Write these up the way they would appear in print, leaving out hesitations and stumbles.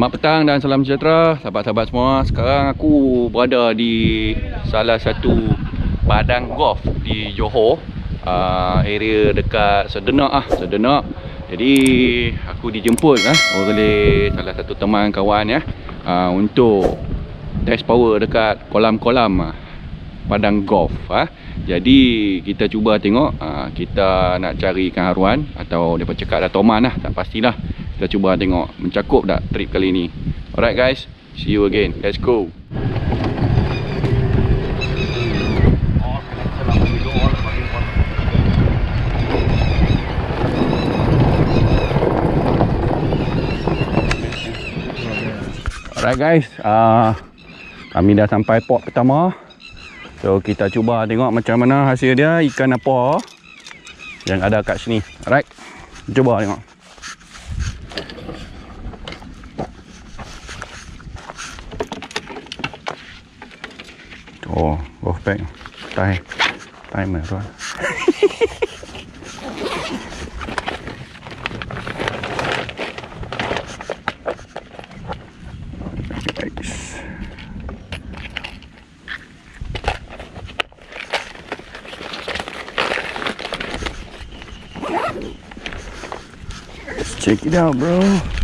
Selamat petang dan salam sejahtera sahabat-sahabat semua. Sekarang aku berada di salah satu padang golf di Johor, area dekat Sedenak Sedenak. Jadi aku dijemput oleh salah satu teman kawan untuk test power dekat kolam-kolam padang golf. Jadi kita cuba tengok, kita nak cari ikan haruan atau dia cakap dah toman tak pastilah. Kita cuba tengok mencakup tak trip kali ni. Alright guys, see you again. Let's go. Alright guys, kami dah sampai port pertama. So kita cuba tengok macam mana hasil dia, ikan apa yang ada kat sini. Alright, cuba tengok. Oh, golf bag timer tuan. Let's check it out, bro.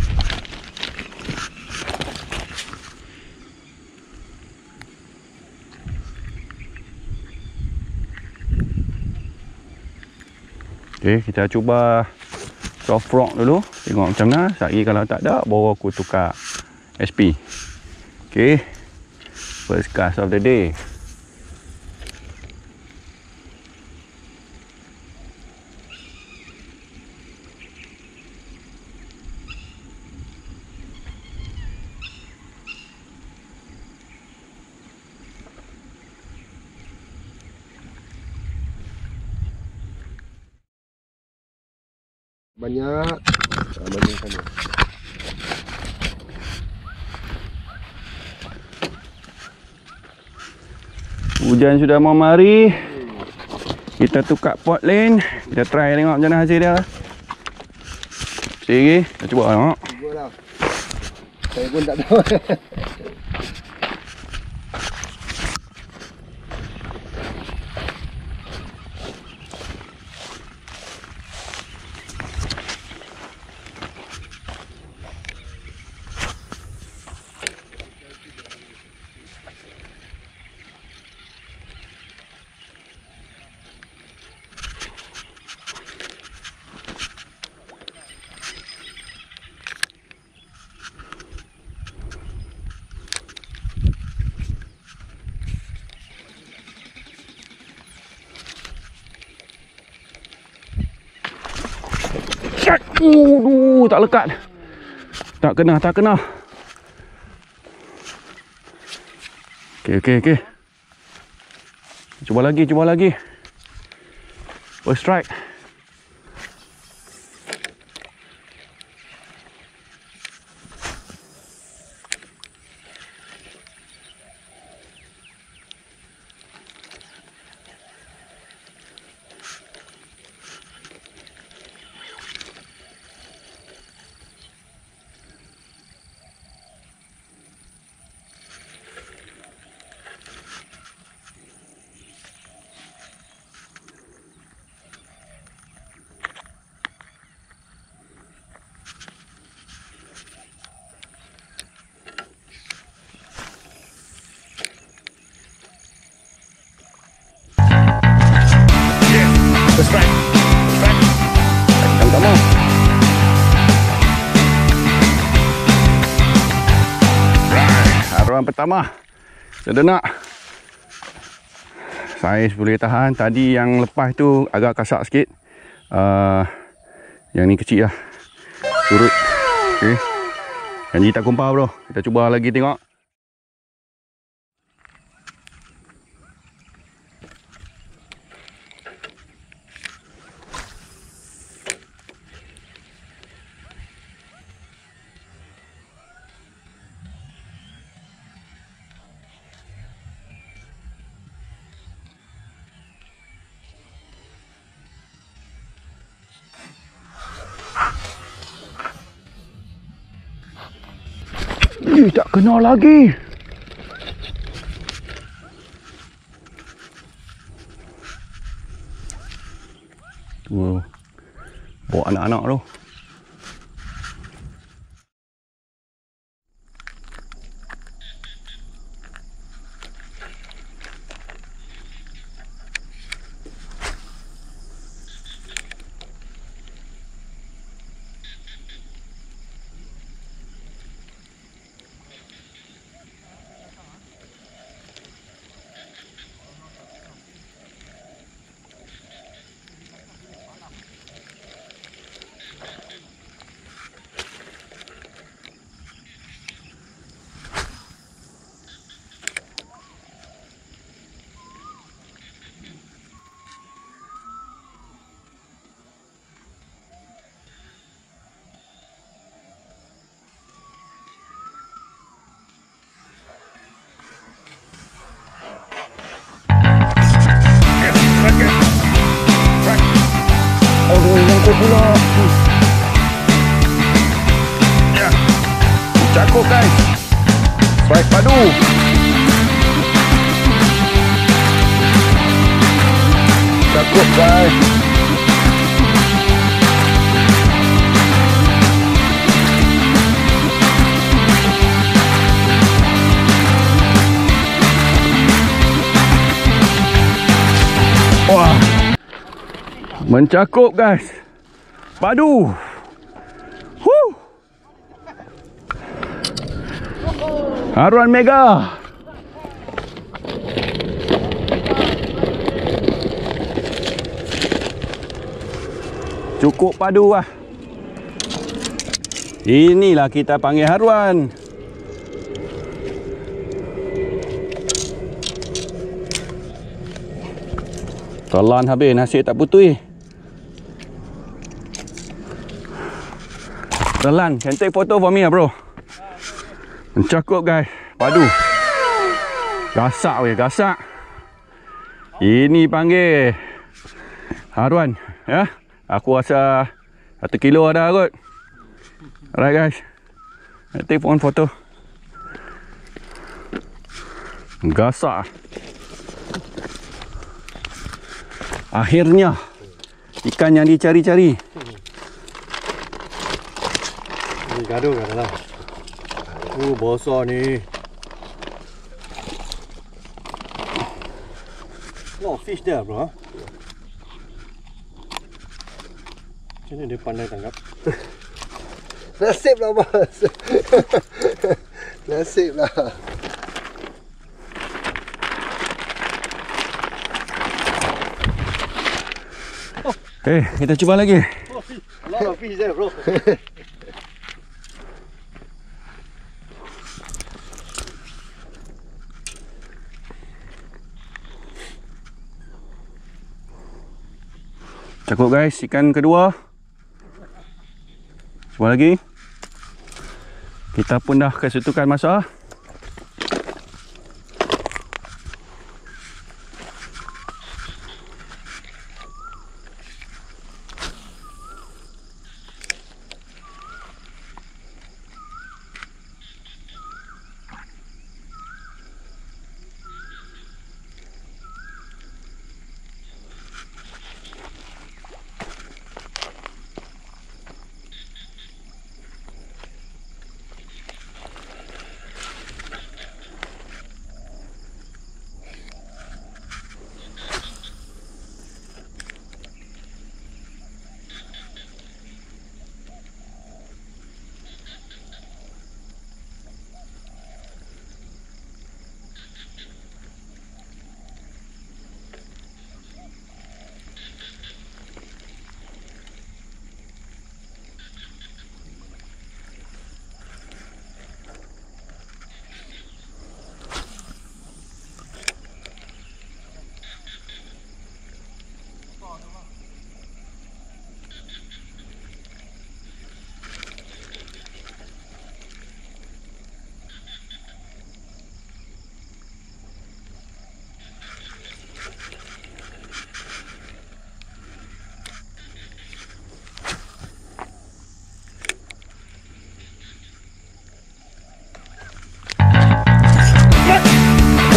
Okay, kita cuba soft rock dulu. Tengok macam mana. Sehari kalau tak ada, baru aku tukar SP. Okay, first cast of the day. Banyak sana. Hujan sudah mau mari. Kita tukar pot lane. Kita try tengok macam mana hasil dia. Sikit, kita cuba tengok. Cubalah. Saya pun tak tahu. Tak lekat. Tak kena. Okey. Cuba lagi. First strike. Strike. Yang pertama. Haruan pertama. Sedenak. Saiz boleh tahan. Tadi yang lepas tu agak kasar sikit. Yang ni kecil lah. Surut. Okay. Janji tak kumpah bro. Kita cuba lagi tengok. Tak kena lagi. Wow. Bawa anak-anak tu. Aduh, nyangkut pula. Ya. Cakap guys. Baik padu. Cakap guys. Wah. Mencakup guys. Padu. Haruan mega. Cukup padu lah. Inilah kita panggil haruan. Telan habis, nasi tak putih. Telan, can take photo for me lah bro. Mencakup guys, padu. Gasak weh, gasak. Ini panggil haruan ya. Aku rasa 1 kilo ada kot. Alright guys, take one photo. Gasak. Akhirnya ikan yang dicari-cari. Ni gaduh kan lah. Besar ni. No fish there bro. Macam mana dia pandai tangkap? Nasib lah bos. Nasib lah. Okay, kita cuba lagi. A lot of fish there bro. Cukup guys, ikan kedua. Cuba lagi. Kita pun dah kesutukan masa.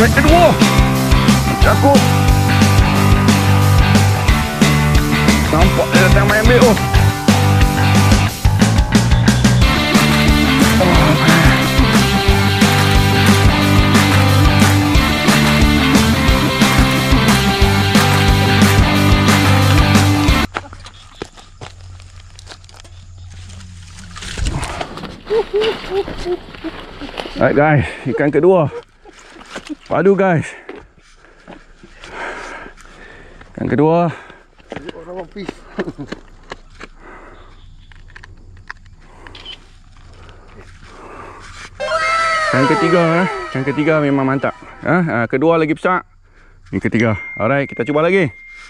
Strike kedua. Cakup. Nampak dia datang main ambil. Oh. Alright guys, ikan kedua. Padu guys. Ikan kedua. Orang pis. Ikan ketiga Ikan ketiga memang mantap. Kedua lagi besar. Ini ketiga. Alright, kita cuba lagi.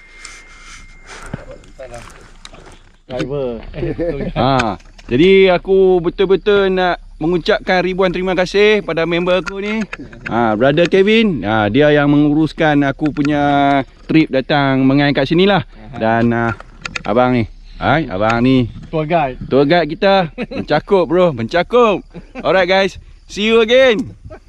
Driver. Jadi aku betul-betul nak mengucapkan ribuan terima kasih pada member aku ni. Brother Kevin, dia yang menguruskan aku punya trip datang mengai kat sini lah. Dan abang ni, abang ni Tour guide. Tour guide kita. Mencakup bro, mencakup. Alright guys, see you again.